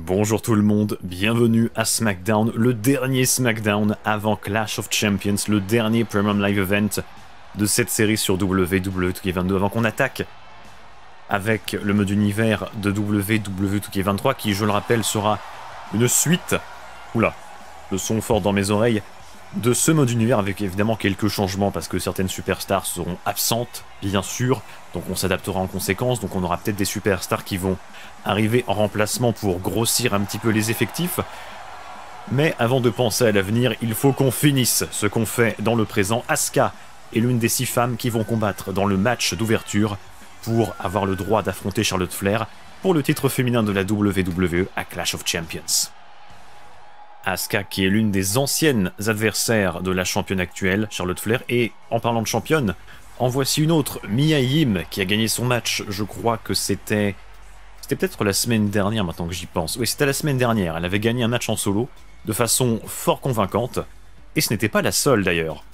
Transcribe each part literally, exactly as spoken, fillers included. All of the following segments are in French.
Bonjour tout le monde, bienvenue à SmackDown, le dernier SmackDown avant Clash of Champions, le dernier Premium Live Event de cette série sur W W E deux K vingt-deux, avant qu'on attaque avec le mode univers de W W E deux K vingt-trois qui, je le rappelle, sera une suite, oula, le son fort dans mes oreilles, de ce mode univers avec évidemment quelques changements parce que certaines superstars seront absentes, bien sûr, donc on s'adaptera en conséquence, donc on aura peut-être des superstars qui vont arriver en remplacement pour grossir un petit peu les effectifs. Mais avant de penser à l'avenir, il faut qu'on finisse ce qu'on fait dans le présent. Asuka est l'une des six femmes qui vont combattre dans le match d'ouverture pour avoir le droit d'affronter Charlotte Flair pour le titre féminin de la W W E à Clash of Champions. Asuka qui est l'une des anciennes adversaires de la championne actuelle, Charlotte Flair, et en parlant de championne, en voici une autre, Mia Yim, qui a gagné son match, je crois que c'était... C'était peut-être la semaine dernière maintenant que j'y pense. Oui, c'était la semaine dernière, elle avait gagné un match en solo, de façon fort convaincante, et ce n'était pas la seule d'ailleurs.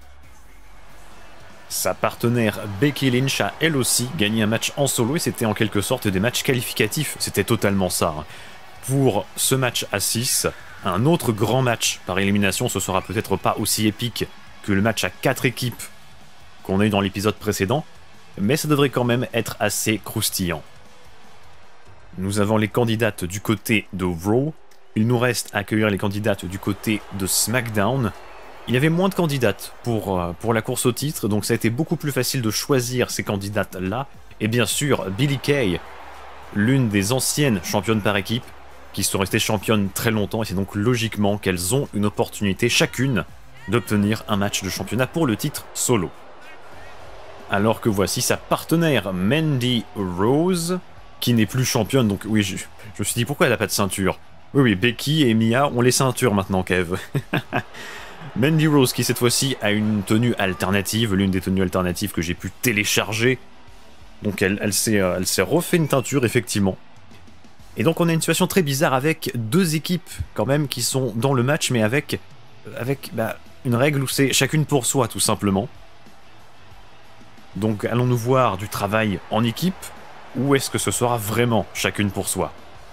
Sa partenaire Becky Lynch a elle aussi gagné un match en solo, et c'était en quelque sorte des matchs qualificatifs, c'était totalement ça. Pour ce match à six, un autre grand match par élimination, ce sera peut-être pas aussi épique que le match à quatre équipes qu'on a eu dans l'épisode précédent, mais ça devrait quand même être assez croustillant. Nous avons les candidates du côté de Raw, il nous reste à accueillir les candidates du côté de SmackDown. Il y avait moins de candidates pour, euh, pour la course au titre, donc ça a été beaucoup plus facile de choisir ces candidates-là. Et bien sûr, Billie Kay, l'une des anciennes championnes par équipe, qui sont restées championnes très longtemps, et c'est donc logiquement qu'elles ont une opportunité chacune d'obtenir un match de championnat pour le titre solo. Alors que voici sa partenaire Mandy Rose, qui n'est plus championne, donc oui, je, je me suis dit pourquoi elle n'a pas de ceinture. Oui, oui, Becky et Mia ont les ceintures maintenant, Kev. Mandy Rose qui cette fois-ci a une tenue alternative, l'une des tenues alternatives que j'ai pu télécharger. Donc elle, elle s'est elle s'est refait une teinture, effectivement. Et donc on a une situation très bizarre avec deux équipes quand même qui sont dans le match, mais avec, avec bah, une règle où c'est chacune pour soi, tout simplement. Donc allons-nous voir du travail en équipe, ou est-ce que ce sera vraiment chacune pour soi?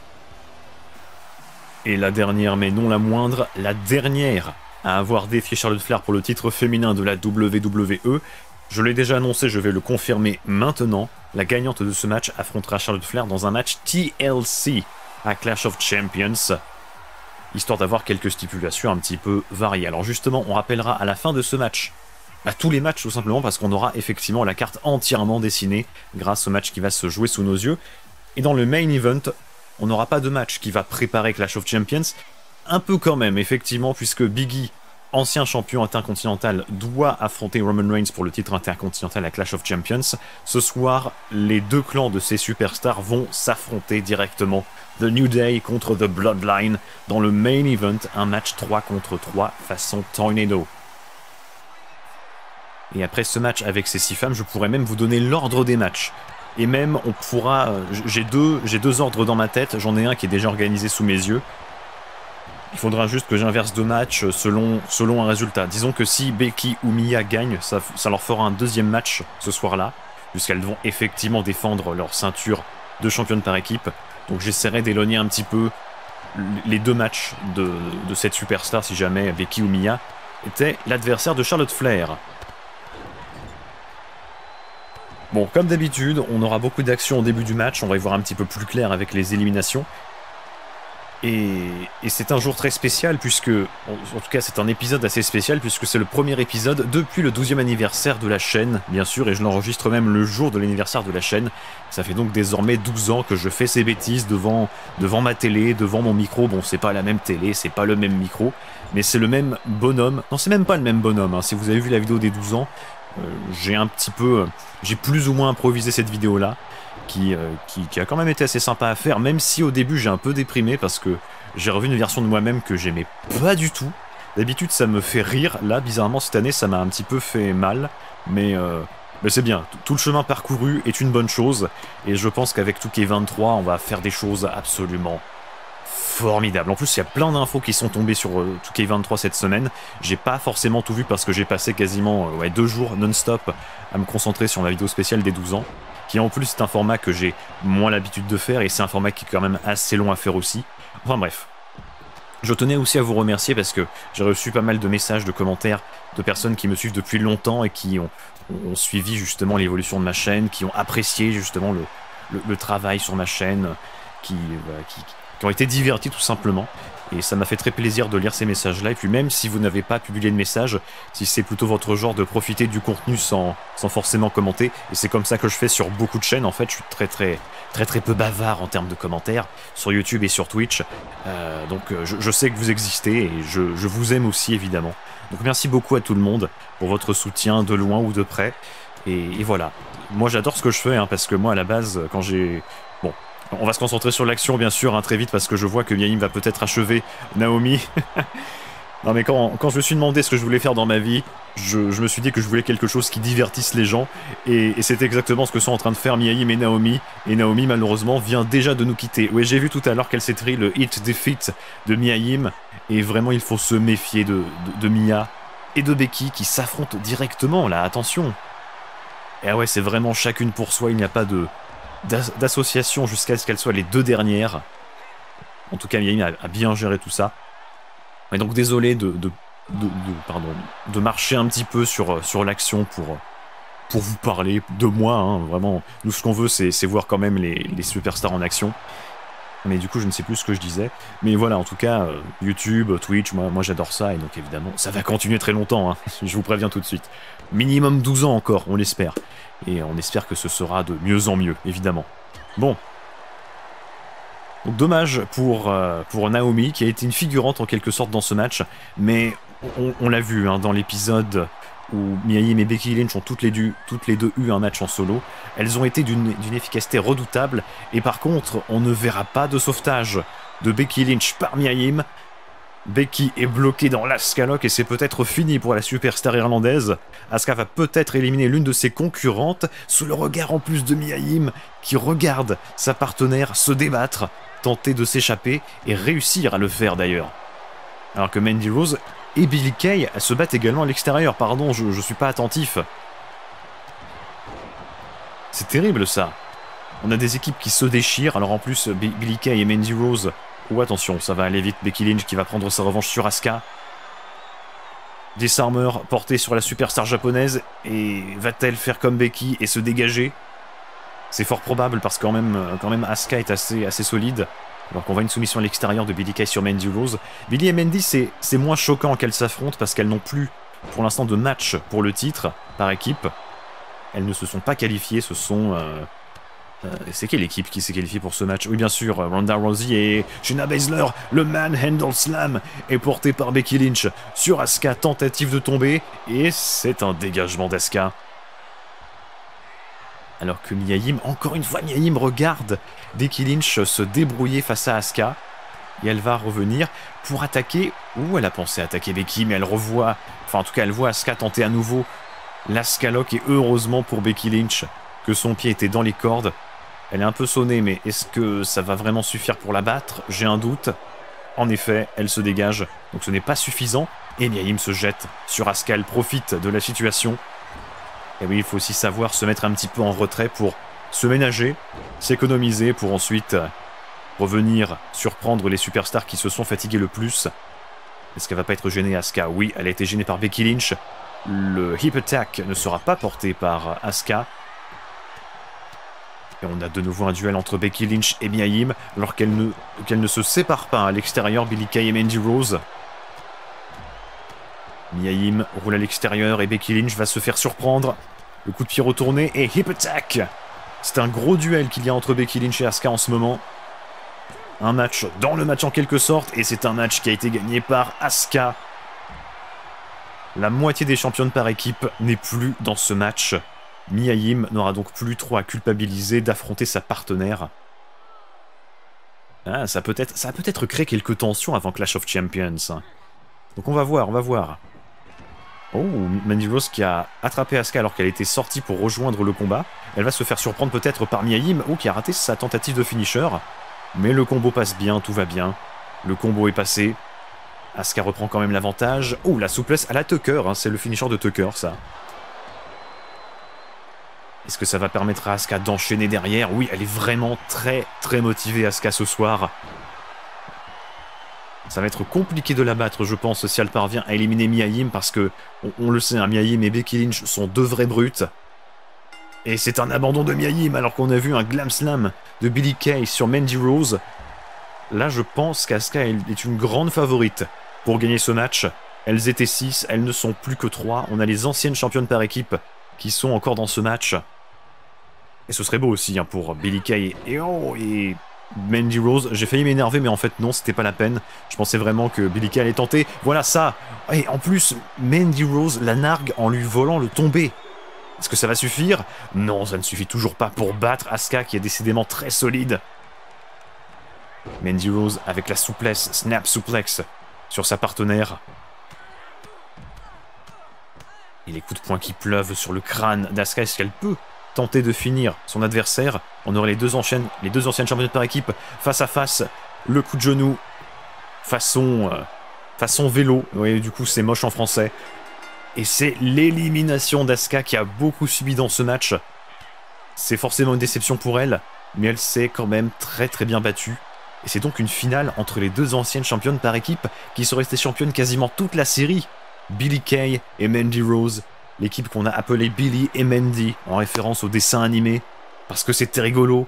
Et la dernière, mais non la moindre, la dernière à avoir défié Charlotte Flair pour le titre féminin de la W W E, je l'ai déjà annoncé, je vais le confirmer maintenant, la gagnante de ce match affrontera Charlotte Flair dans un match T L C à Clash of Champions, histoire d'avoir quelques stipulations un petit peu variées. Alors justement, on rappellera à la fin de ce match à tous les matchs tout simplement parce qu'on aura effectivement la carte entièrement dessinée grâce au match qui va se jouer sous nos yeux. Et dans le main event, on n'aura pas de match qui va préparer Clash of Champions, un peu quand même effectivement puisque Big E, ancien champion intercontinental, doit affronter Roman Reigns pour le titre intercontinental à Clash of Champions. Ce soir, les deux clans de ces superstars vont s'affronter directement. The New Day contre The Bloodline dans le main event, un match trois contre trois façon Tornado. Et après ce match avec ces six femmes, je pourrais même vous donner l'ordre des matchs. Et même, on pourra... J'ai deux, j'ai deux ordres dans ma tête, j'en ai un qui est déjà organisé sous mes yeux. Il faudra juste que j'inverse deux matchs selon, selon un résultat. Disons que si Becky ou Mia gagnent, ça, ça leur fera un deuxième match ce soir-là, puisqu'elles vont effectivement défendre leur ceinture de championne par équipe. Donc j'essaierai d'éloigner un petit peu les deux matchs de, de cette superstar si jamais Becky ou Mia était l'adversaire de Charlotte Flair. Bon, comme d'habitude, on aura beaucoup d'actions au début du match, on va y voir un petit peu plus clair avec les éliminations. Et, et c'est un jour très spécial puisque, en tout cas c'est un épisode assez spécial puisque c'est le premier épisode depuis le douzième anniversaire de la chaîne, bien sûr, et je l'enregistre même le jour de l'anniversaire de la chaîne. Ça fait donc désormais douze ans que je fais ces bêtises devant, devant ma télé, devant mon micro. Bon, c'est pas la même télé, c'est pas le même micro, mais c'est le même bonhomme. Non, c'est même pas le même bonhomme, hein. Si vous avez vu la vidéo des douze ans, euh, j'ai un petit peu... J'ai plus ou moins improvisé cette vidéo-là. Qui, euh, qui, qui a quand même été assez sympa à faire, même si au début j'ai un peu déprimé parce que j'ai revu une version de moi-même que j'aimais pas du tout. D'habitude ça me fait rire, là bizarrement cette année ça m'a un petit peu fait mal, mais, euh, mais c'est bien, tout le chemin parcouru est une bonne chose, et je pense qu'avec deux K vingt-trois on va faire des choses absolument formidables. En plus il y a plein d'infos qui sont tombées sur euh, deux K vingt-trois cette semaine, j'ai pas forcément tout vu parce que j'ai passé quasiment euh, ouais, deux jours non-stop à me concentrer sur ma vidéo spéciale des douze ans. Qui en plus est un format que j'ai moins l'habitude de faire et c'est un format qui est quand même assez long à faire aussi. Enfin bref. Je tenais aussi à vous remercier parce que j'ai reçu pas mal de messages, de commentaires de personnes qui me suivent depuis longtemps et qui ont, ont suivi justement l'évolution de ma chaîne, qui ont apprécié justement le, le, le travail sur ma chaîne, qui, euh, qui, qui ont été divertis tout simplement. Et ça m'a fait très plaisir de lire ces messages-là. Et puis même si vous n'avez pas publié de message, si c'est plutôt votre genre de profiter du contenu sans, sans forcément commenter, et c'est comme ça que je fais sur beaucoup de chaînes, en fait, je suis très très très très peu bavard en termes de commentaires, sur YouTube et sur Twitch. Euh, donc je, je sais que vous existez, et je, je vous aime aussi évidemment. Donc merci beaucoup à tout le monde pour votre soutien de loin ou de près. Et, et voilà. Moi j'adore ce que je fais, hein, parce que moi à la base, quand j'ai... Bon... On va se concentrer sur l'action bien sûr, hein, très vite, parce que je vois que Mia Yim va peut-être achever Naomi. Non mais quand, quand je me suis demandé ce que je voulais faire dans ma vie, je, je me suis dit que je voulais quelque chose qui divertisse les gens, et, et c'est exactement ce que sont en train de faire Mia Yim et Naomi, et Naomi malheureusement vient déjà de nous quitter. Oui, j'ai vu tout à l'heure qu'elle s'est pris le hit defeat de Mia Yim, et vraiment il faut se méfier de, de, de Mia et de Becky qui s'affrontent directement là, attention. Et ouais, c'est vraiment chacune pour soi, il n'y a pas de... d'association jusqu'à ce qu'elles soient les deux dernières. En tout cas, Mia Yim a, a bien géré tout ça. Et donc désolé de, de, de, de, pardon, de marcher un petit peu sur, sur l'action pour, pour vous parler de moi. Hein, vraiment, nous ce qu'on veut c'est voir quand même les, les superstars en action. Mais du coup je ne sais plus ce que je disais. Mais voilà, en tout cas, euh, YouTube, Twitch, moi, moi j'adore ça. Et donc évidemment, ça va continuer très longtemps. Hein, je vous préviens tout de suite. Minimum douze ans encore, on l'espère. Et on espère que ce sera de mieux en mieux, évidemment. Bon. Donc dommage pour, euh, pour Naomi, qui a été une figurante en quelque sorte dans ce match. Mais on, on l'a vu hein, dans l'épisode où Mia Yim et Becky Lynch ont toutes les, deux, toutes les deux eu un match en solo. Elles ont été d'une efficacité redoutable. Et par contre, on ne verra pas de sauvetage de Becky Lynch par Mia Yim. Becky est bloquée dans l'Asuka Lock et c'est peut-être fini pour la superstar irlandaise. Asuka va peut-être éliminer l'une de ses concurrentes sous le regard en plus de Mia Yim qui regarde sa partenaire se débattre, tenter de s'échapper et réussir à le faire d'ailleurs. Alors que Mandy Rose et Billie Kay se battent également à l'extérieur. Pardon, je, je suis pas attentif. C'est terrible ça. On a des équipes qui se déchirent. Alors en plus, Billie Kay et Mandy Rose... Oh attention, ça va aller vite, Becky Lynch qui va prendre sa revanche sur Asuka. Disarmer porté sur la superstar japonaise, et va-t-elle faire comme Becky et se dégager? C'est fort probable parce que quand même, quand même Asuka est assez, assez solide, alors qu'on voit une soumission à l'extérieur de Billie Kay sur Mandy Rose. Billie et Mandy, c'est moins choquant qu'elles s'affrontent parce qu'elles n'ont plus pour l'instant de match pour le titre par équipe. Elles ne se sont pas qualifiées, ce sont... Euh, Euh, c'est quelle équipe qui s'est qualifiée pour ce match? Oui, bien sûr, Ronda Rousey et Shayna Baszler. Le Manhandle Slam est porté par Becky Lynch sur Asuka, tentative de tomber, et c'est un dégagement d'Asuka. Alors que Mia Yim, encore une fois, Mia Yim regarde Becky Lynch se débrouiller face à Asuka, et elle va revenir pour attaquer. Ouh, elle a pensé attaquer Becky, mais elle revoit, enfin en tout cas elle voit Asuka tenter à nouveau l'Asuka Lock, et heureusement pour Becky Lynch que son pied était dans les cordes. Elle est un peu sonnée, mais est-ce que ça va vraiment suffire pour la battre? J'ai un doute. En effet, elle se dégage, donc ce n'est pas suffisant. Et Mia Yim se jette sur Asuka, elle profite de la situation. Et oui, il faut aussi savoir se mettre un petit peu en retrait pour se ménager, s'économiser, pour ensuite revenir surprendre les superstars qui se sont fatigués le plus. Est-ce qu'elle va pas être gênée, Asuka? Oui, elle a été gênée par Becky Lynch. Le hip attack ne sera pas porté par Asuka. Et on a de nouveau un duel entre Becky Lynch et Mia Yim, alors qu'elles ne, qu'elles ne se séparent pas à l'extérieur, Billie Kay et Mandy Rose. Mia Yim roule à l'extérieur et Becky Lynch va se faire surprendre. Le coup de pied retourné et hip attack. C'est un gros duel qu'il y a entre Becky Lynch et Asuka en ce moment. Un match dans le match en quelque sorte, et c'est un match qui a été gagné par Asuka. La moitié des championnes par équipe n'est plus dans ce match. Mia Yim n'aura donc plus trop à culpabiliser d'affronter sa partenaire. Ah, ça peut être, ça a peut-être créé quelques tensions avant Clash of Champions. Donc on va voir, on va voir. Oh, Mandy Rose qui a attrapé Asuka alors qu'elle était sortie pour rejoindre le combat. Elle va se faire surprendre peut-être par Mia Yim, oh, qui a raté sa tentative de finisher. Mais le combo passe bien, tout va bien. Le combo est passé. Asuka reprend quand même l'avantage. Oh, la souplesse à la Tucker, hein, c'est le finisher de Tucker, ça. Est-ce que ça va permettre à Asuka d'enchaîner derrière? Oui, elle est vraiment très très motivée, Asuka, ce soir. Ça va être compliqué de la battre, je pense, si elle parvient à éliminer Mia Yim, parce que, on, on le sait, hein, Mia Yim et Becky Lynch sont deux vraies brutes. Et c'est un abandon de Mia Yim, alors qu'on a vu un Glam Slam de Billie Kay sur Mandy Rose. Là, je pense qu'Asuka est une grande favorite pour gagner ce match. Elles étaient six, elles ne sont plus que trois. On a les anciennes championnes par équipe qui sont encore dans ce match. Et ce serait beau aussi hein, pour Billie Kay et, oh, et Mandy Rose. J'ai failli m'énerver, mais en fait non, c'était pas la peine. Je pensais vraiment que Billie Kay allait tenter. Voilà ça. Et en plus, Mandy Rose la nargue en lui volant le tombé. Est-ce que ça va suffire? Non, ça ne suffit toujours pas pour battre Asuka, qui est décidément très solide. Mandy Rose avec la souplesse, snap suplex sur sa partenaire. Et les coups de poing qui pleuvent sur le crâne d'Asuka, est-ce qu'elle peut tenter de finir son adversaire? On aurait les deux anciennes, les deux anciennes championnes par équipe face à face. Le coup de genou façon, euh, façon vélo. Oui, du coup c'est moche en français. Et c'est l'élimination d'Asuka qui a beaucoup subi dans ce match. C'est forcément une déception pour elle, mais elle s'est quand même très très bien battue. Et c'est donc une finale entre les deux anciennes championnes par équipe qui sont restées championnes quasiment toute la série. Billie Kay et Mandy Rose, l'équipe qu'on a appelée Billie et Mandy en référence au dessin animé, parce que c'était rigolo.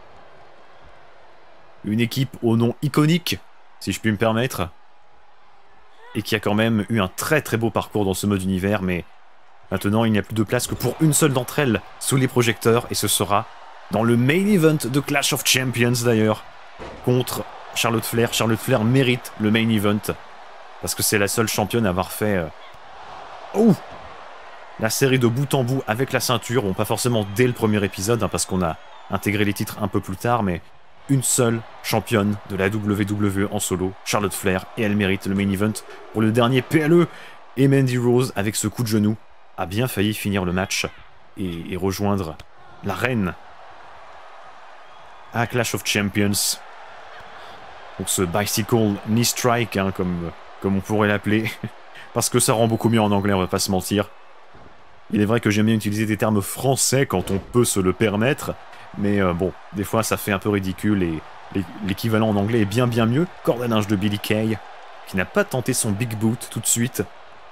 Une équipe au nom iconique, si je puis me permettre, et qui a quand même eu un très très beau parcours dans ce mode univers, mais maintenant il n'y a plus de place que pour une seule d'entre elles sous les projecteurs, et ce sera dans le main event de Clash of Champions d'ailleurs, contre Charlotte Flair. Charlotte Flair mérite le main event, parce que c'est la seule championne à avoir fait... Euh... Oh la série de bout en bout avec la ceinture, bon pas forcément dès le premier épisode, hein, parce qu'on a intégré les titres un peu plus tard, mais une seule championne de la W W E en solo, Charlotte Flair, et elle mérite le main event pour le dernier P L E. Et Mandy Rose, avec ce coup de genou, a bien failli finir le match et, et rejoindre la reine à Clash of Champions. Donc ce bicycle knee strike, hein, comme, comme on pourrait l'appeler, parce que ça rend beaucoup mieux en anglais, on va pas se mentir. Il est vrai que j'aime bien utiliser des termes français quand on peut se le permettre, mais euh, bon, des fois ça fait un peu ridicule et l'équivalent en anglais est bien bien mieux. Corde à linge de Billie Kay, qui n'a pas tenté son big boot tout de suite.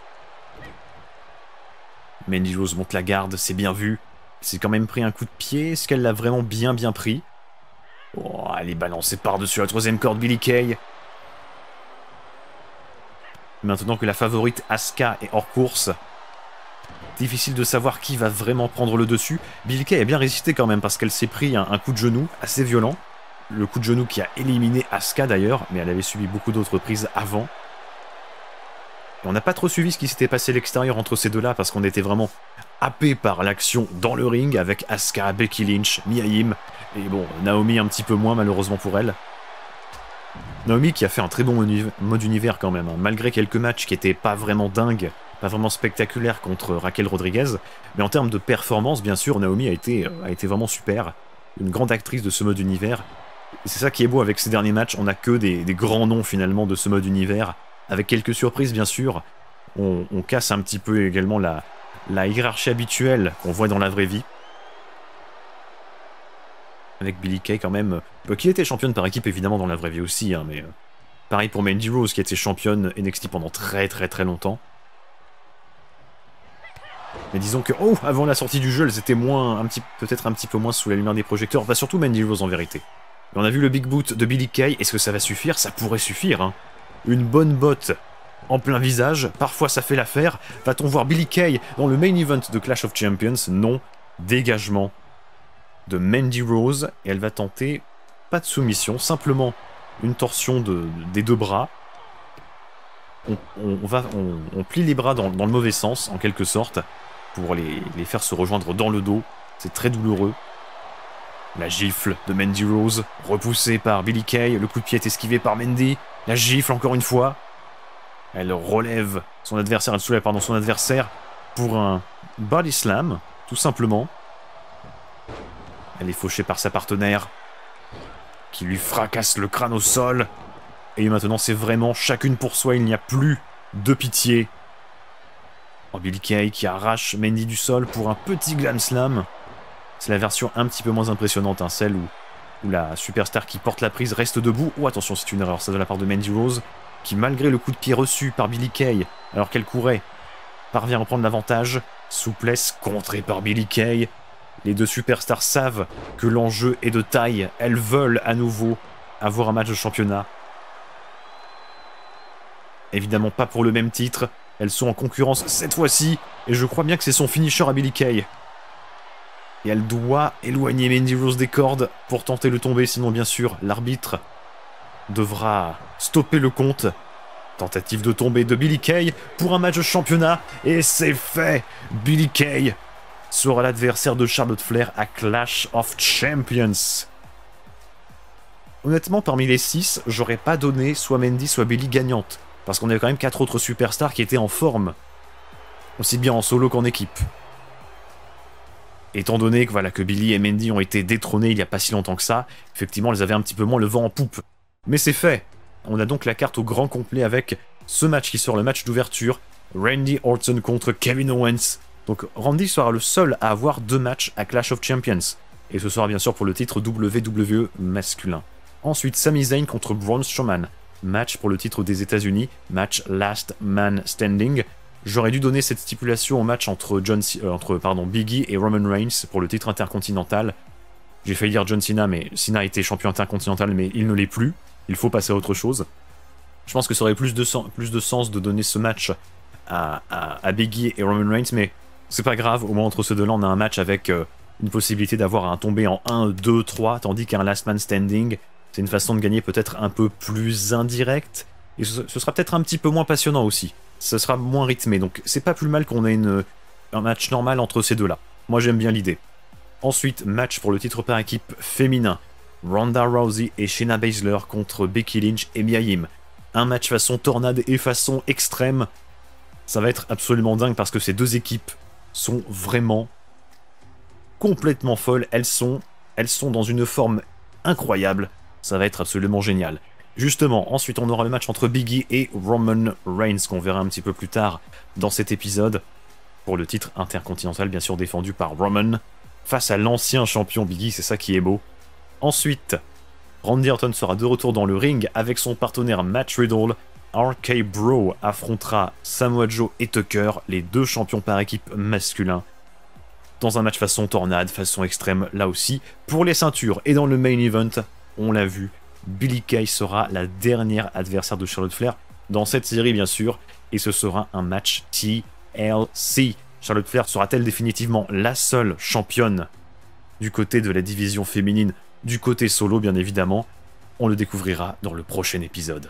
Mandy Rose monte la garde, c'est bien vu. C'est quand même pris un coup de pied, est-ce qu'elle l'a vraiment bien bien pris? Oh, elle est balancée par-dessus la troisième corde, Billie Kay. Maintenant que la favorite Asuka est hors course, difficile de savoir qui va vraiment prendre le dessus. Billie Kay a bien résisté quand même, parce qu'elle s'est pris un, un coup de genou assez violent. Le coup de genou qui a éliminé Asuka d'ailleurs, mais elle avait subi beaucoup d'autres prises avant. Et on n'a pas trop suivi ce qui s'était passé à l'extérieur entre ces deux-là, parce qu'on était vraiment happé par l'action dans le ring, avec Asuka, Becky Lynch, Mia Yim, et bon, Naomi un petit peu moins malheureusement pour elle. Naomi qui a fait un très bon mode univers quand même, hein, malgré quelques matchs qui étaient pas vraiment dingues, pas vraiment spectaculaires contre Raquel Rodriguez, mais en termes de performance, bien sûr, Naomi a été, a été vraiment super, une grande actrice de ce mode univers. Et c'est ça qui est beau avec ces derniers matchs, on n'a que des, des grands noms finalement de ce mode univers, avec quelques surprises bien sûr. On, on casse un petit peu également la, la hiérarchie habituelle qu'on voit dans la vraie vie. Avec Billie Kay quand même, euh, qui était championne par équipe évidemment dans la vraie vie aussi, hein, mais euh, pareil pour Mandy Rose qui était championne N X T pendant très très très longtemps. Mais disons que, oh, avant la sortie du jeu, elles étaient moins, un petit, peut-être un petit peu moins sous la lumière des projecteurs, enfin surtout Mandy Rose en vérité. Et on a vu le big boot de Billie Kay, est-ce que ça va suffire? Ça pourrait suffire, hein. Une bonne botte en plein visage, parfois ça fait l'affaire. Va-t-on voir Billie Kay dans le main event de Clash of Champions? Non, dégagement de Mandy Rose, et elle va tenter, pas de soumission, simplement une torsion de, des deux bras. On, on, va, on, on plie les bras dans, dans le mauvais sens, en quelque sorte, pour les, les faire se rejoindre dans le dos. C'est très douloureux. La gifle de Mandy Rose, repoussée par Billie Kay, le coup de pied est esquivé par Mandy. La gifle encore une fois. Elle relève son adversaire, elle soulève pardon, son adversaire pour un body slam, tout simplement. Elle est fauchée par sa partenaire, qui lui fracasse le crâne au sol. Et maintenant c'est vraiment chacune pour soi, il n'y a plus de pitié. Oh, Billie Kay qui arrache Mandy du sol pour un petit glam slam. C'est la version un petit peu moins impressionnante, hein, celle où, où la superstar qui porte la prise reste debout. Oh attention, c'est une erreur, ça de la part de Mandy Rose. qui malgré le coup de pied reçu par Billie Kay, alors qu'elle courait, parvient à reprendre l'avantage. Souplesse contrée par Billie Kay. Les deux superstars savent que l'enjeu est de taille. Elles veulent à nouveau avoir un match de championnat. Évidemment pas pour le même titre. Elles sont en concurrence cette fois-ci. Et je crois bien que c'est son finisher à Billie Kay. Et elle doit éloigner Mandy Rose des cordes pour tenter le tomber. Sinon, bien sûr, l'arbitre devra stopper le compte. Tentative de tomber de Billie Kay pour un match de championnat. Et c'est fait. Billie Kay sera l'adversaire de Charlotte Flair à Clash of Champions. Honnêtement, parmi les six, j'aurais pas donné soit Mandy, soit Billie gagnante. Parce qu'on avait quand même quatre autres superstars qui étaient en forme. Aussi bien en solo qu'en équipe. Étant donné que, voilà, que Billie et Mandy ont été détrônées il n'y a pas si longtemps que ça, effectivement, elles avaient un petit peu moins le vent en poupe. Mais c'est fait. On a donc la carte au grand complet avec ce match qui sort, le match d'ouverture. Randy Orton contre Kevin Owens. Donc Randy sera le seul à avoir deux matchs à Clash of Champions. Et ce sera bien sûr pour le titre W W E masculin. Ensuite, Sami Zayn contre Braun Strowman. Match pour le titre des États-Unis. Match Last Man Standing. J'aurais dû donner cette stipulation au match entre, John C euh, entre pardon, Big E et Roman Reigns pour le titre intercontinental. J'ai failli dire John Cena, mais Cena était champion intercontinental, mais il ne l'est plus. Il faut passer à autre chose. Je pense que ça aurait plus de, sens, plus de sens de donner ce match à, à, à Big E et Roman Reigns, mais c'est pas grave. Au moins, entre ces deux-là, on a un match avec euh, une possibilité d'avoir un tombé en un, deux, trois, tandis qu'un Last Man Standing, c'est une façon de gagner peut-être un peu plus indirecte. Et ce, ce sera peut-être un petit peu moins passionnant aussi. Ce sera moins rythmé, donc c'est pas plus mal qu'on ait une, un match normal entre ces deux-là. Moi, j'aime bien l'idée. Ensuite, match pour le titre par équipe féminin. Ronda Rousey et Shayna Baszler contre Becky Lynch et Mia Yim. Un match façon tornade et façon extrême. Ça va être absolument dingue parce que ces deux équipes sont vraiment complètement folles. Elles sont, elles sont dans une forme incroyable. Ça va être absolument génial. Justement, ensuite on aura le match entre Big E et Roman Reigns qu'on verra un petit peu plus tard dans cet épisode. Pour le titre intercontinental, bien sûr défendu par Roman. Face à l'ancien champion Big E, c'est ça qui est beau. Ensuite, Randy Orton sera de retour dans le ring avec son partenaire Matt Riddle. R K Bro affrontera Samoa Joe et Tucker, les deux champions par équipe masculins. Dans un match façon tornade, façon extrême là aussi. Pour les ceintures et dans le main event, on l'a vu, Billie Kay sera la dernière adversaire de Charlotte Flair dans cette série bien sûr. Et ce sera un match T L C. Charlotte Flair sera-t-elle définitivement la seule championne du côté de la division féminine, du côté solo bien évidemment? On le découvrira dans le prochain épisode.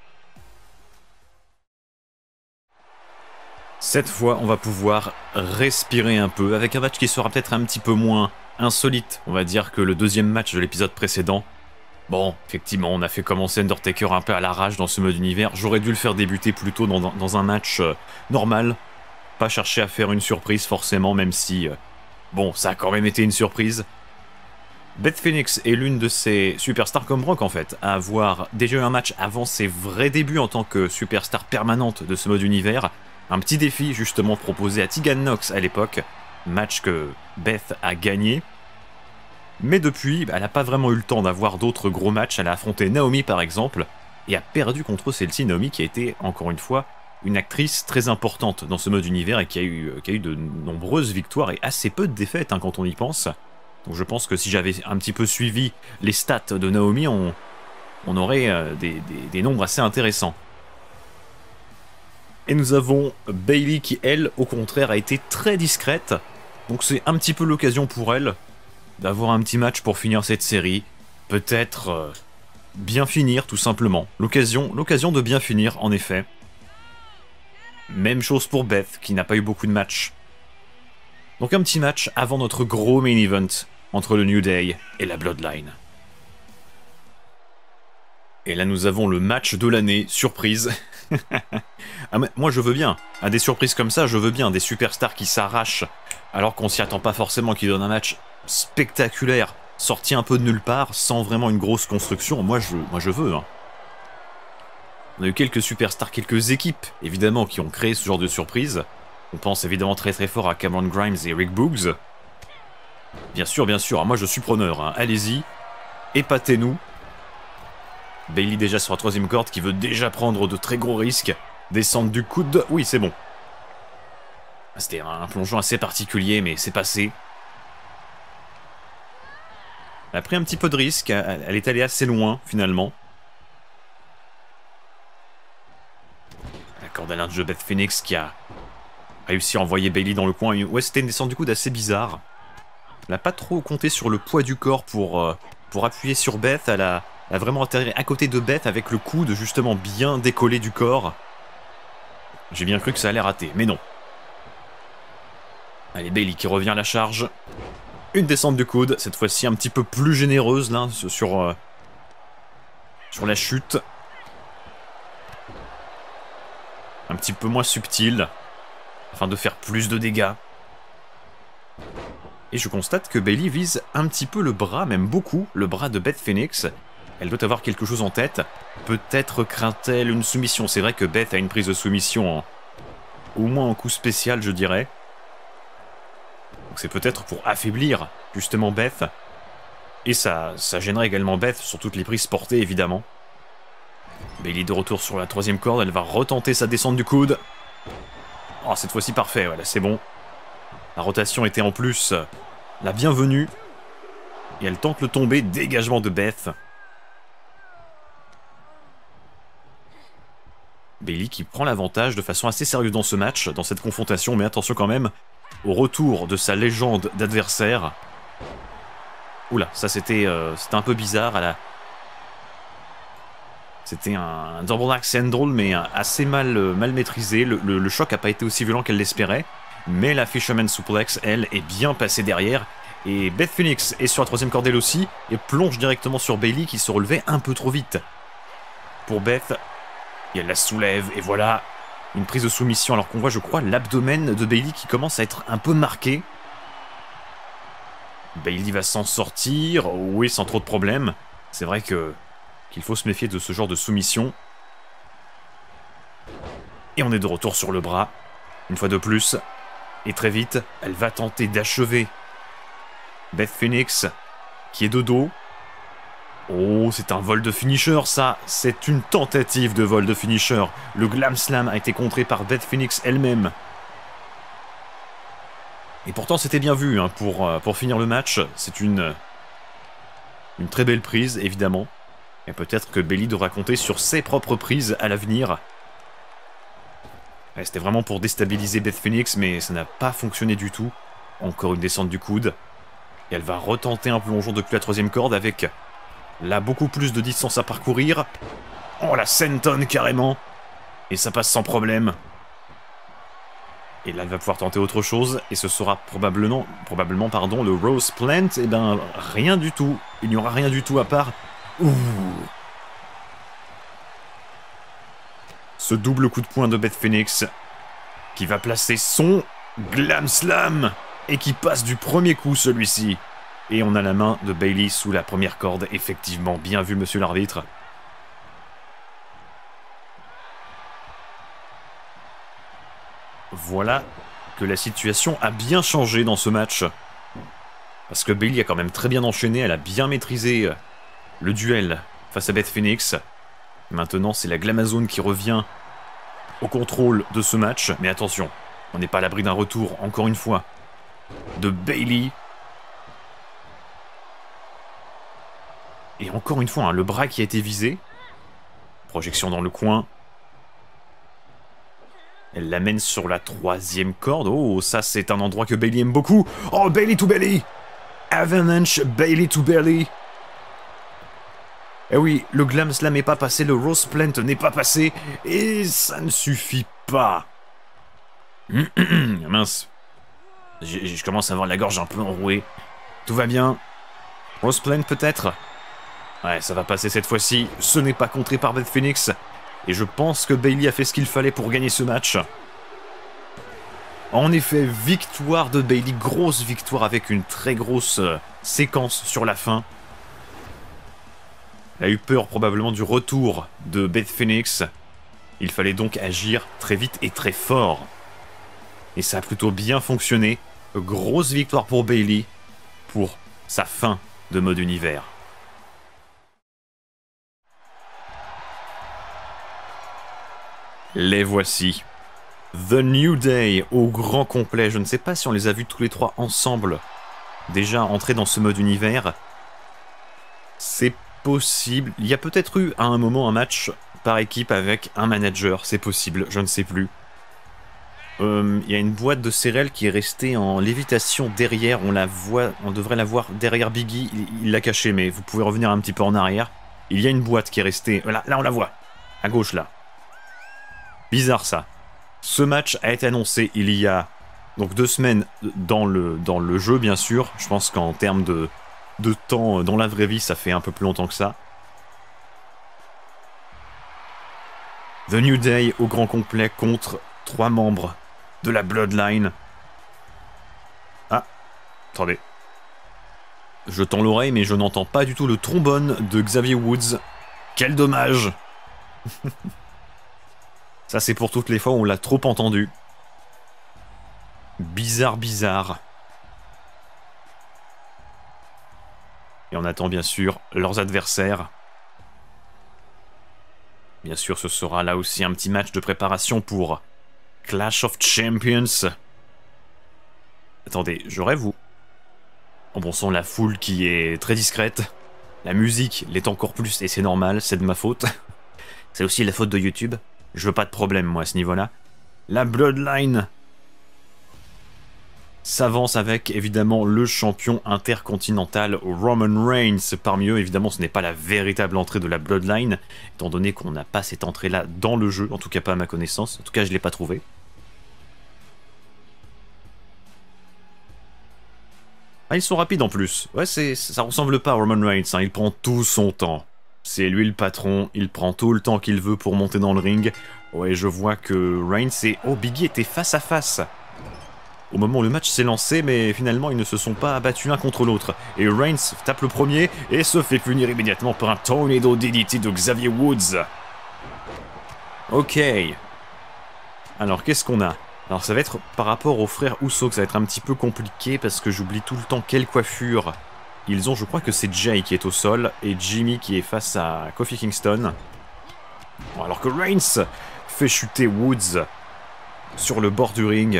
Cette fois, on va pouvoir respirer un peu avec un match qui sera peut-être un petit peu moins insolite, on va dire, que le deuxième match de l'épisode précédent. Bon, effectivement, on a fait commencer Undertaker un peu à l'arrache dans ce mode univers. J'aurais dû le faire débuter plutôt dans, dans un match euh, normal. Pas chercher à faire une surprise forcément, même si... Euh, bon, ça a quand même été une surprise. Beth Phoenix est l'une de ces superstars comme Brock en fait, à avoir déjà eu un match avant ses vrais débuts en tant que superstar permanente de ce mode univers. Un petit défi justement proposé à Tegan Nox à l'époque, match que Beth a gagné. Mais depuis, elle n'a pas vraiment eu le temps d'avoir d'autres gros matchs. Elle a affronté Naomi par exemple, et a perdu contre celle-ci, Naomi qui a été, encore une fois, une actrice très importante dans ce mode univers et qui a eu, qui a eu de nombreuses victoires et assez peu de défaites hein, quand on y pense. Donc je pense que si j'avais un petit peu suivi les stats de Naomi, on, on aurait euh, des, des, des nombres assez intéressants. Et nous avons Bayley qui, elle, au contraire, a été très discrète. Donc c'est un petit peu l'occasion pour elle d'avoir un petit match pour finir cette série. Peut-être euh, bien finir, tout simplement. L'occasion, l'occasion de bien finir, en effet. Même chose pour Beth, qui n'a pas eu beaucoup de matchs. Donc un petit match avant notre gros main event entre le New Day et la Bloodline. Et là nous avons le match de l'année, surprise. Ah, moi je veux bien, à des surprises comme ça je veux bien, des superstars qui s'arrachent alors qu'on s'y attend pas forcément, qui donnent un match spectaculaire, sorti un peu de nulle part, sans vraiment une grosse construction, moi je, moi, je veux. Hein. On a eu quelques superstars, quelques équipes évidemment qui ont créé ce genre de surprise. On pense évidemment très très fort à Cameron Grimes et Rick Boogs. Bien sûr, bien sûr, moi je suis preneur, hein. Allez-y, épatez-nous. Bayley déjà sur la troisième corde qui veut déjà prendre de très gros risques. Descendre du coude. Oui, c'est bon. C'était un plongeon assez particulier, mais c'est passé. Elle a pris un petit peu de risque. Elle est allée assez loin, finalement. La corde à linge de Beth Phoenix qui a réussi à envoyer Bayley dans le coin. Ouais, c'était une descente du coude assez bizarre. Elle n'a pas trop compté sur le poids du corps pour, euh, pour appuyer sur Beth. Elle a, elle a vraiment atterri à côté de Beth avec le coude justement bien décollé du corps. J'ai bien cru que ça allait rater, mais non. Allez, Bayley qui revient à la charge. Une descente du coude, cette fois-ci un petit peu plus généreuse là, sur, euh, sur la chute. Un petit peu moins subtile, afin de faire plus de dégâts. Et je constate que Bayley vise un petit peu le bras, même beaucoup, le bras de Beth Phoenix. Elle doit avoir quelque chose en tête. Peut-être craint-elle une soumission. C'est vrai que Beth a une prise de soumission, en, au moins en coup spécial, je dirais. Donc c'est peut-être pour affaiblir, justement, Beth. Et ça, ça gênerait également Beth sur toutes les prises portées, évidemment. Bayley de retour sur la troisième corde. Elle va retenter sa descente du coude. Oh, cette fois-ci, parfait. Voilà, c'est bon. La rotation était en plus la bienvenue. Et elle tente le tombé. Dégagement de Beth. Bayley qui prend l'avantage de façon assez sérieuse dans ce match, dans cette confrontation, mais attention quand même au retour de sa légende d'adversaire. Oula, ça c'était euh, c'était un peu bizarre. À la... C'était un double axe handle, mais assez mal, euh, mal maîtrisé. Le, le, le choc n'a pas été aussi violent qu'elle l'espérait, mais la Fisherman Suplex, elle, est bien passée derrière. Et Beth Phoenix est sur la troisième corde elle aussi, et plonge directement sur Bayley qui se relevait un peu trop vite. Pour Beth... Et elle la soulève, et voilà, une prise de soumission, alors qu'on voit, je crois, l'abdomen de Bayley qui commence à être un peu marqué. Bayley va s'en sortir, oui, sans trop de problèmes. C'est vrai que qu'il faut se méfier de ce genre de soumission. Et on est de retour sur le bras, une fois de plus. Et très vite, elle va tenter d'achever Beth Phoenix, qui est de dos. Oh, c'est un vol de finisher, ça. C'est une tentative de vol de finisher. Le Glam Slam a été contré par Beth Phoenix elle-même. Et pourtant, c'était bien vu hein, pour, pour finir le match. C'est une, une très belle prise, évidemment. Et peut-être que Bayley devra compter sur ses propres prises à l'avenir. C'était vraiment pour déstabiliser Beth Phoenix, mais ça n'a pas fonctionné du tout. Encore une descente du coude. Et elle va retenter un plongeon depuis la troisième corde avec... Là, beaucoup plus de distance à parcourir. Oh, la senton carrément. Et ça passe sans problème. Et là, elle va pouvoir tenter autre chose. Et ce sera probablement, probablement pardon, le Rose Plant. Et ben, rien du tout. Il n'y aura rien du tout à part... Ouh. Ce double coup de poing de Beth Phoenix. Qui va placer son Glam Slam. Et qui passe du premier coup, celui-ci. Et on a la main de Bayley sous la première corde. Effectivement, bien vu, monsieur l'arbitre. Voilà que la situation a bien changé dans ce match. Parce que Bayley a quand même très bien enchaîné. Elle a bien maîtrisé le duel face à Beth Phoenix. Maintenant, c'est la Glamazone qui revient au contrôle de ce match. Mais attention, on n'est pas à l'abri d'un retour, encore une fois, de Bayley. Et encore une fois, hein, le bras qui a été visé. Projection dans le coin. Elle l'amène sur la troisième corde. Oh, ça c'est un endroit que Bayley aime beaucoup. Oh, Bayley to Bayley. Avalanche Bayley to Bayley. Eh oui, le Glam Slam n'est pas passé, le Rose Plant n'est pas passé. Et ça ne suffit pas. Mince. Je, je commence à avoir la gorge un peu enrouée. Tout va bien. Rose Plant peut-être. Ouais, ça va passer cette fois-ci. Ce n'est pas contré par Beth Phoenix. Et je pense que Bayley a fait ce qu'il fallait pour gagner ce match. En effet, victoire de Bayley. Grosse victoire avec une très grosse euh, séquence sur la fin. Elle a eu peur probablement du retour de Beth Phoenix. Il fallait donc agir très vite et très fort. Et ça a plutôt bien fonctionné. Grosse victoire pour Bayley pour sa fin de mode univers. Les voici. The New Day au grand complet. Je ne sais pas si on les a vus tous les trois ensemble déjà entrer dans ce mode univers. C'est possible. Il y a peut-être eu à un moment un match par équipe avec un manager. C'est possible, je ne sais plus. Euh, il y a une boîte de céréales qui est restée en lévitation derrière. On la voit, on devrait la voir derrière Biggie. Il l'a cachée, mais vous pouvez revenir un petit peu en arrière. Il y a une boîte qui est restée. Là, là on la voit. À gauche, là. Bizarre, ça. Ce match a été annoncé il y a donc deux semaines dans le, dans le jeu, bien sûr. Je pense qu'en termes de, de temps, dans la vraie vie, ça fait un peu plus longtemps que ça. The New Day au grand complet contre trois membres de la Bloodline. Ah, attendez. Je tends l'oreille, mais je n'entends pas du tout le trombone de Xavier Woods. Quel dommage. Ça, c'est pour toutes les fois où on l'a trop entendu. Bizarre, bizarre. Et on attend bien sûr leurs adversaires. Bien sûr, ce sera là aussi un petit match de préparation pour Clash of Champions. Attendez, je rêve ou... En bon sang, la foule qui est très discrète. La musique l'est encore plus, et c'est normal, c'est de ma faute. C'est aussi la faute de YouTube. Je veux pas de problème, moi, à ce niveau-là. La Bloodline s'avance avec, évidemment, le champion intercontinental Roman Reigns. Parmi eux, évidemment, ce n'est pas la véritable entrée de la Bloodline, étant donné qu'on n'a pas cette entrée-là dans le jeu, en tout cas pas à ma connaissance. En tout cas, je ne l'ai pas trouvé. Ah, ils sont rapides en plus. Ouais, c'est, ça ressemble pas à Roman Reigns, hein. Il prend tout son temps. C'est lui le patron, il prend tout le temps qu'il veut pour monter dans le ring. Ouais, je vois que Reigns et... Oh, Biggie étaient face à face au moment où le match s'est lancé, mais finalement ils ne se sont pas abattus l'un contre l'autre. Et Reigns tape le premier et se fait punir immédiatement par un Tornado D D T de Xavier Woods. Ok. Alors, qu'est-ce qu'on a? Alors ça va être par rapport aux frères Uso que ça va être un petit peu compliqué parce que j'oublie tout le temps quelle coiffure ils ont. Je crois que c'est Jay qui est au sol et Jimmy qui est face à Kofi Kingston. Bon, alors que Reigns fait chuter Woods sur le bord du ring.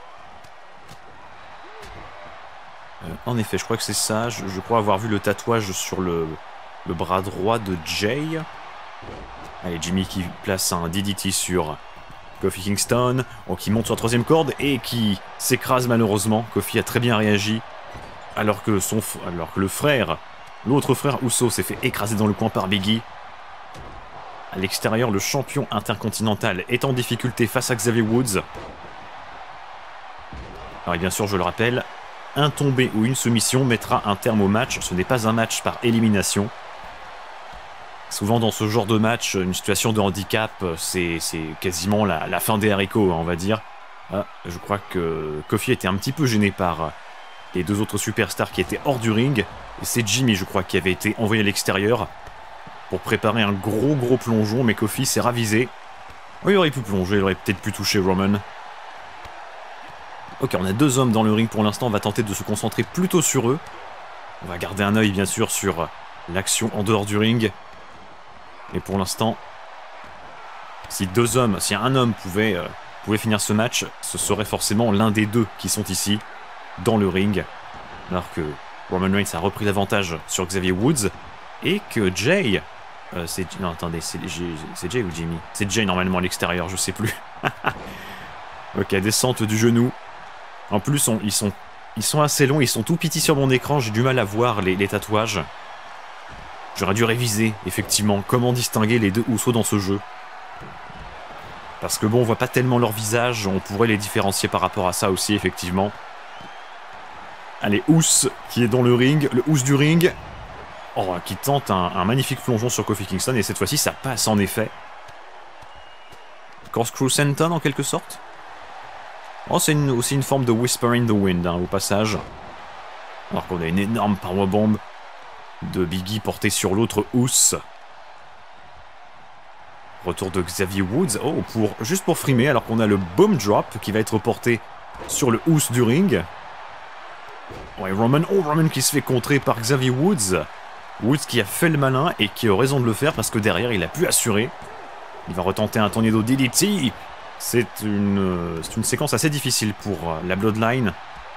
Euh, en effet, je crois que c'est ça. Je, je crois avoir vu le tatouage sur le, le bras droit de Jay. Allez, Jimmy qui place un D D T sur Kofi Kingston, oh, qui monte sur la troisième corde et qui s'écrase malheureusement. Kofi a très bien réagi, alors que, son, alors que le frère, l'autre frère Uso s'est fait écraser dans le coin par Biggie. À l'extérieur, le champion intercontinental est en difficulté face à Xavier Woods. Alors et bien sûr, je le rappelle, un tombé ou une soumission mettra un terme au match. Ce n'est pas un match par élimination. Souvent dans ce genre de match, une situation de handicap, c'est quasiment la, la fin des haricots, on va dire. Ah, je crois que Kofi était un petit peu gêné par les deux autres superstars qui étaient hors du ring. Et c'est Jimmy, je crois, qui avait été envoyé à l'extérieur pour préparer un gros gros plongeon, mais Kofi s'est ravisé. Oh, il aurait pu plonger, il aurait peut-être pu toucher Roman. Ok, on a deux hommes dans le ring pour l'instant, on va tenter de se concentrer plutôt sur eux. On va garder un œil bien sûr sur l'action en dehors du ring. Et pour l'instant, si deux hommes, si un homme pouvait, euh, pouvait finir ce match, ce serait forcément l'un des deux qui sont ici, dans le ring. Alors que Roman Reigns a repris l'avantage sur Xavier Woods, et que Jay... Euh, c'est... Non, attendez, c'est Jay ou Jimmy? C'est Jay normalement à l'extérieur, je sais plus. Ok, descente du genou. En plus, on, ils, sont, ils sont assez longs, ils sont tout petits sur mon écran, j'ai du mal à voir les, les tatouages. J'aurais dû réviser, effectivement, comment distinguer les deux Usos dans ce jeu. Parce que bon, on voit pas tellement leur visage, on pourrait les différencier par rapport à ça aussi, effectivement. Allez, Ous qui est dans le ring, le Ous du ring. Oh, qui tente un, un magnifique plongeon sur Kofi Kingston, et cette fois-ci, ça passe en effet. Corkscrew Senton, en quelque sorte. Oh, c'est une, aussi une forme de Whisper in the Wind, hein, au passage. Alors qu'on a une énorme powerbomb de Biggie portée sur l'autre Ous. Retour de Xavier Woods, oh, pour, juste pour frimer, alors qu'on a le Bomb Drop qui va être porté sur le Ous du ring. Ouais, Roman, oh, Roman qui se fait contrer par Xavier Woods. Woods qui a fait le malin et qui a raison de le faire parce que derrière il a pu assurer. Il va retenter un tornado D D T. C'est une, c'est une séquence assez difficile pour la Bloodline.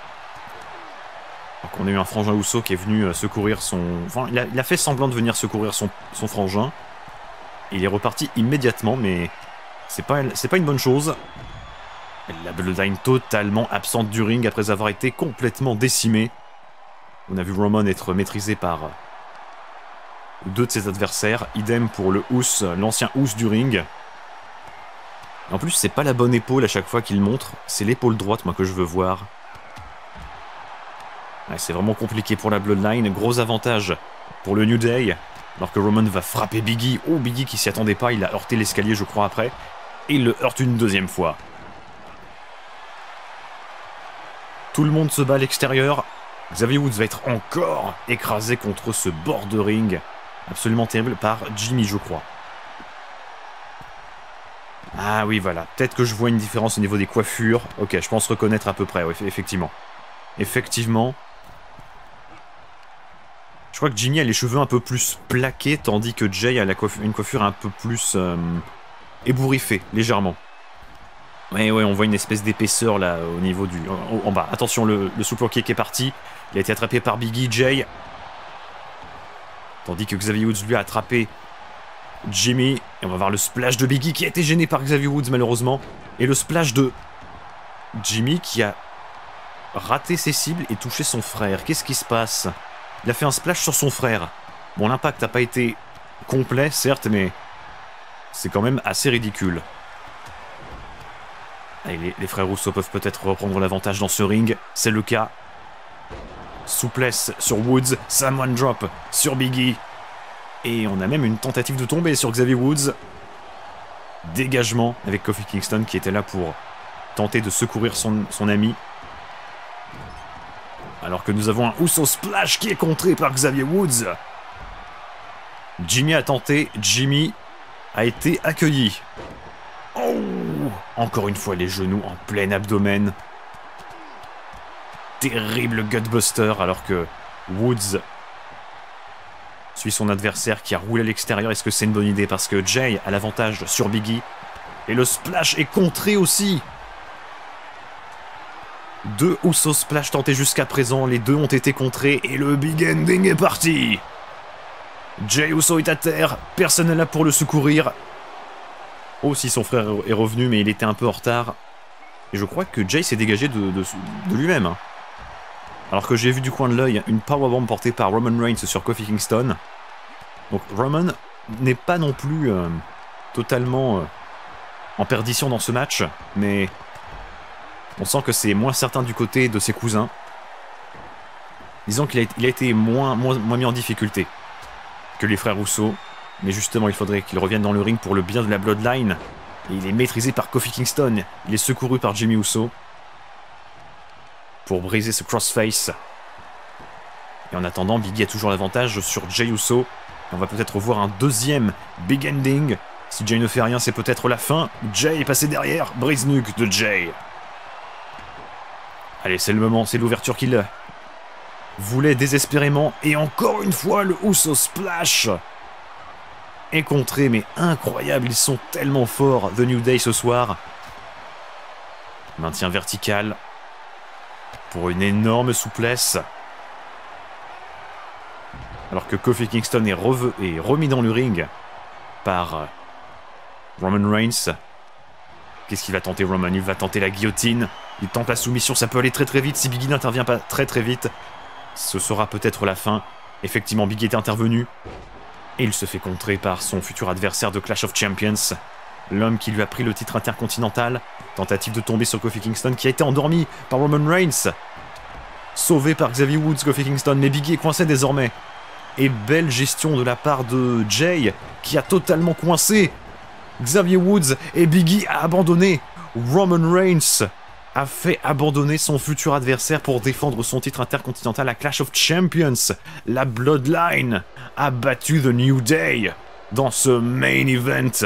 Alors qu'on a eu un frangin Uso qui est venu secourir son... Enfin, il a, il a fait semblant de venir secourir son, son frangin. Et il est reparti immédiatement, mais c'est pas, c'est pas une bonne chose. La Bloodline totalement absente du ring après avoir été complètement décimée. On a vu Roman être maîtrisé par deux de ses adversaires. Idem pour le Uso, l'ancien Uso du ring. En plus, c'est pas la bonne épaule à chaque fois qu'il montre. C'est l'épaule droite, moi, que je veux voir. Ouais, c'est vraiment compliqué pour la Bloodline. Gros avantage pour le New Day. Alors que Roman va frapper Biggie. Oh, Biggie qui s'y attendait pas. Il a heurté l'escalier, je crois, après. Et il le heurte une deuxième fois. Tout le monde se bat à l'extérieur. Xavier Woods va être encore écrasé contre ce bord de ring. Absolument terrible par Jimmy, je crois. Ah oui, voilà. Peut-être que je vois une différence au niveau des coiffures. Ok, je pense reconnaître à peu près, oui, effectivement. Effectivement. Je crois que Jimmy a les cheveux un peu plus plaqués, tandis que Jay a la coiffure, une coiffure un peu plus euh, ébouriffée, légèrement. Ouais, ouais, on voit une espèce d'épaisseur là, au niveau du... En, en bas. Attention, le, le super kick est parti. Il a été attrapé par Biggie, Jay. Tandis que Xavier Woods lui a attrapé Jimmy. Et on va voir le splash de Biggie qui a été gêné par Xavier Woods malheureusement. Et le splash de Jimmy qui a raté ses cibles et touché son frère. Qu'est-ce qui se passe? Il a fait un splash sur son frère. Bon, l'impact n'a pas été complet, certes, mais c'est quand même assez ridicule. Allez, les, les frères Russo peuvent peut-être reprendre l'avantage dans ce ring. C'est le cas. Souplesse sur Woods. Samoan drop sur Biggie. Et on a même une tentative de tomber sur Xavier Woods. Dégagement avec Kofi Kingston qui était là pour tenter de secourir son, son ami. Alors que nous avons un Uso Splash qui est contré par Xavier Woods. Jimmy a tenté. Jimmy a été accueilli. Oh! Encore une fois les genoux en plein abdomen. Terrible gutbuster alors que Woods suit son adversaire qui a roulé à l'extérieur. Est-ce que c'est une bonne idée? Parce que Jay a l'avantage sur Biggie. Et le splash est contré aussi. Deux Uso Splash tentés jusqu'à présent. Les deux ont été contrés et le big ending est parti. Jay Uso est à terre. Personne n'est là pour le secourir. Oh, si son frère est revenu, mais il était un peu en retard. Et je crois que Jay s'est dégagé de, de, de lui-même. Hein. Alors que j'ai vu du coin de l'œil une powerbomb portée par Roman Reigns sur Kofi Kingston. Donc Roman n'est pas non plus euh, totalement euh, en perdition dans ce match, mais on sent que c'est moins certain du côté de ses cousins. Disons qu'il a, il a été moins, moins, moins mis en difficulté que les frères Russo. Mais justement, il faudrait qu'il revienne dans le ring pour le bien de la Bloodline. Et il est maîtrisé par Kofi Kingston. Il est secouru par Jimmy Uso. Pour briser ce crossface. Et en attendant, Biggie a toujours l'avantage sur Jay Uso. Et on va peut-être voir un deuxième big ending. Si Jay ne fait rien, c'est peut-être la fin. Jay est passé derrière. Brise nuque de Jay. Allez, c'est le moment, c'est l'ouverture qu'il voulait désespérément. Et encore une fois, le Uso Splash est contré, mais incroyable, ils sont tellement forts, The New Day ce soir. Maintien vertical pour une énorme souplesse. Alors que Kofi Kingston est, est remis dans le ring par Roman Reigns. Qu'est-ce qu'il va tenter Roman? Il va tenter la guillotine. Il tente la soumission, ça peut aller très très vite. Si Biggie n'intervient pas très très vite, ce sera peut-être la fin. Effectivement, Biggie est intervenu. Et il se fait contrer par son futur adversaire de Clash of Champions. L'homme qui lui a pris le titre intercontinental. Tentative de tomber sur Kofi Kingston qui a été endormi par Roman Reigns. Sauvé par Xavier Woods, Kofi Kingston. Mais Biggie est coincé désormais. Et belle gestion de la part de Jay qui a totalement coincé Xavier Woods. Et Biggie a abandonné. Roman Reigns a fait abandonner son futur adversaire pour défendre son titre intercontinental à Clash of Champions. La Bloodline a battu The New Day dans ce main event.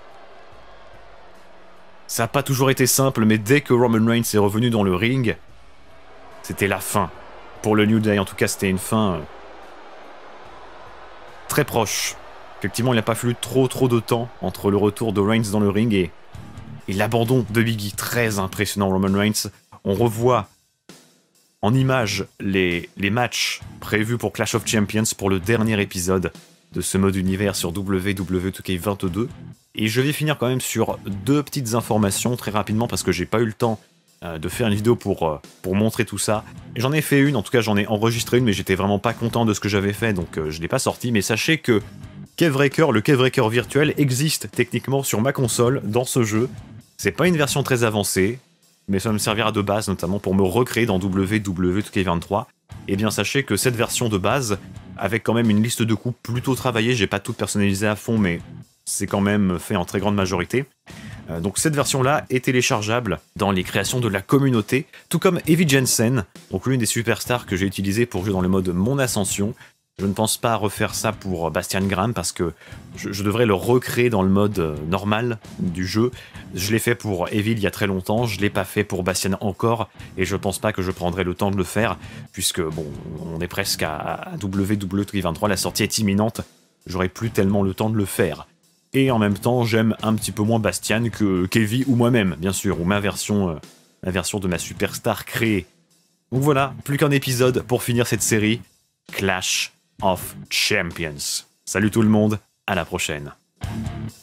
Ça n'a pas toujours été simple, mais dès que Roman Reigns est revenu dans le ring, c'était la fin pour le New Day. En tout cas, c'était une fin très proche Effectivement, il n'a pas fallu trop trop de temps entre le retour de Reigns dans le ring et, et l'abandon de Big E. Très impressionnant, Roman Reigns. On revoit en images les, les matchs prévus pour Clash of Champions pour le dernier épisode de ce mode univers sur W W E deux K vingt-deux. Et je vais finir quand même sur deux petites informations très rapidement parce que j'ai pas eu le temps euh, de faire une vidéo pour, euh, pour montrer tout ça. J'en ai fait une, en tout cas j'en ai enregistré une, mais j'étais vraiment pas content de ce que j'avais fait, donc euh, je l'ai pas sorti. Mais sachez que Cavebreaker, le Cavebreaker virtuel, existe techniquement sur ma console dans ce jeu. C'est pas une version très avancée, mais ça va me servira de base notamment pour me recréer dans W W E deux K vingt-trois. Et bien sachez que cette version de base, avec quand même une liste de coups plutôt travaillée, j'ai pas tout personnalisé à fond, mais c'est quand même fait en très grande majorité. Euh, donc cette version-là est téléchargeable dans les créations de la communauté, tout comme Evie Jensen, donc l'une des superstars que j'ai utilisées pour jouer dans le mode Mon Ascension. Je ne pense pas refaire ça pour Bastian Graham parce que je, je devrais le recréer dans le mode euh, normal du jeu. Je l'ai fait pour Evil il y a très longtemps, je l'ai pas fait pour Bastian encore, et je pense pas que je prendrai le temps de le faire, puisque bon, on est presque à, à W W E deux K vingt-trois, la sortie est imminente, j'aurai plus tellement le temps de le faire. Et en même temps, j'aime un petit peu moins Bastian que Kevin ou moi-même, bien sûr, ou ma version, euh, ma version de ma superstar créée. Donc voilà, plus qu'un épisode pour finir cette série, Clash of Champions. Salut tout le monde, à la prochaine.